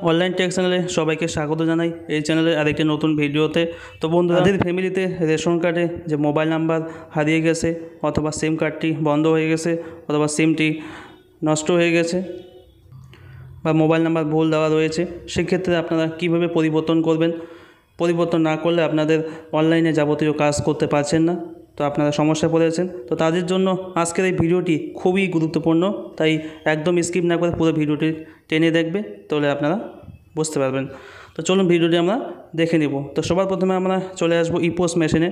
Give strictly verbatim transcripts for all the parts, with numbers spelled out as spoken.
Online take চ্যানেলে সবাইকে স্বাগত জানাই। এই চ্যানেলের আরেকটি নতুন ভিডিওতে। তো বন্ধুরা, তাদের ফ্যামিলিতে রেশন কার্ডে যে মোবাইল নাম্বার হারিয়ে গেছে, অথবা সিম কার্ডটি বন্ধ হয়ে গেছে, অথবা সিমটি নষ্ট হয়ে গেছে, বা মোবাইল নাম্বার ভুল দেওয়া রয়েছে, সেক্ষেত্রে আপনারা কীভাবে পরিবর্তন করবেন। পরিবর্তন না করলে আপনাদের অনলাইনে যাবতীয় কাজ করতে পারছেন না, তো আপনারা সমস্যায় পড়েছেন। তো তাদের জন্য আজকের এই ভিডিওটি খুবই গুরুত্বপূর্ণ, তাই একদম স্কিপ না করে পুরো ভিডিওটি টেনে দেখবে, তাহলে আপনারা বুঝতে পারবেন। তো চলুন ভিডিওটি আমরা দেখে নেব। তো সবার প্রথমে আমরা চলে আসবো ইপোস মেশিনে।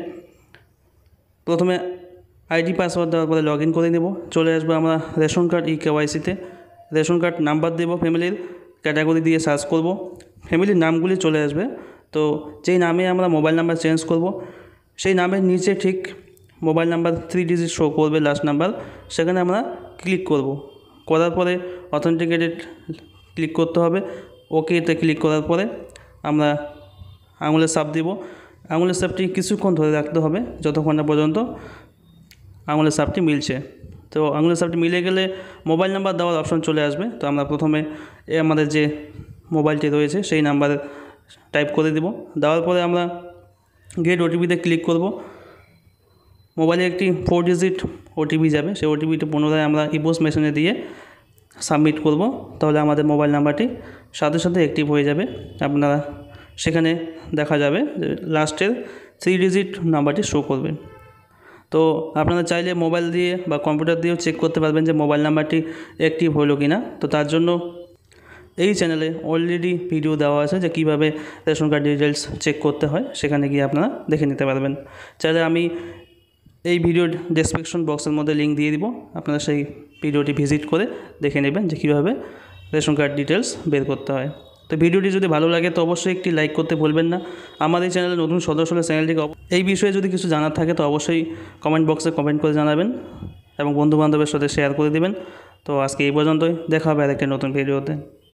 প্রথমে আইডি পাসওয়ার্ড দেওয়ার পরে লগ ইন করে নেব। চলে আসবো আমরা রেশন কার্ড ই কেওয়াইসিতে। রেশন কার্ড নাম্বার দেব, ফ্যামিলির ক্যাটাগরি দিয়ে সার্চ করব, ফ্যামিলির নামগুলি চলে আসবে। তো যেই নামে আমরা মোবাইল নাম্বার চেঞ্জ করব, সেই নামের নিচে ঠিক mobile number three digit show করবে, লাস্ট নাম্বার, সেখানে আমরা ক্লিক করব। করার পরে অথেন্টিকেটেড ক্লিক করতে হবে। ওকেতে ক্লিক করার পরে আমরা আঙুলের ছাপ দিব। আঙুলের ছাপটি কিছুক্ষণ ধরে রাখতে হবে, যতক্ষণ না পর্যন্ত আঙুলের ছাপটি মিলছে। তো আঙুলের ছাপটি মিলে গেলে মোবাইল নাম্বার দেওয়ার অপশন চলে আসবে। তো আমরা প্রথমে এ আমাদের যে মোবাইলটি রয়েছে সেই নাম্বারে টাইপ করে দেব। দেওয়ার পরে আমরা গেট ওটিপিতে ক্লিক করব। মোবাইলে একটি ফোর ডিজিট ওটিপি যাবে, সেই ওটিপিটি পুনরায় আমরা ইপোস মেশিনে দিয়ে সাবমিট করব। তাহলে আমাদের মোবাইল নাম্বারটি সাথে সাথে অ্যাক্টিভ হয়ে যাবে। আপনারা সেখানে দেখা যাবে যে লাস্টের থ্রি ডিজিট নাম্বারটি শো করবে। তো আপনারা চাইলে মোবাইল দিয়ে বা কম্পিউটার দিয়েও চেক করতে পারবেন যে মোবাইল নাম্বারটি অ্যাক্টিভ হলো কি না। তো তার জন্য এই চ্যানেলে অলরেডি ভিডিও দেওয়া আছে যে কীভাবে রেশন কার্ড ডিটেলস চেক করতে হয়, সেখানে গিয়ে আপনারা দেখে নিতে পারবেন। চাইলে আমি এই ভিডিওর ডেসক্রিপশন বক্সের মধ্যে লিঙ্ক দিয়ে দিব, আপনারা সেই ভিডিওটি ভিজিট করে দেখে নেবেন যে কীভাবে রেশন কার্ড ডিটেলস বের করতে হয়। তো ভিডিওটি যদি ভালো লাগে তো অবশ্যই একটি লাইক করতে ভুলবেন না। আমার এই চ্যানেলে নতুন সদস্য হলে চ্যানেলটিকে এই বিষয়ে যদি কিছু জানার থাকে তো অবশ্যই কমেন্ট বক্সে কমেন্ট করে জানাবেন এবং বন্ধুবান্ধবের সাথে শেয়ার করে দেবেন। তো আজকে এই পর্যন্তই, দেখা হবে আরেকটা নতুন ভিডিওতে।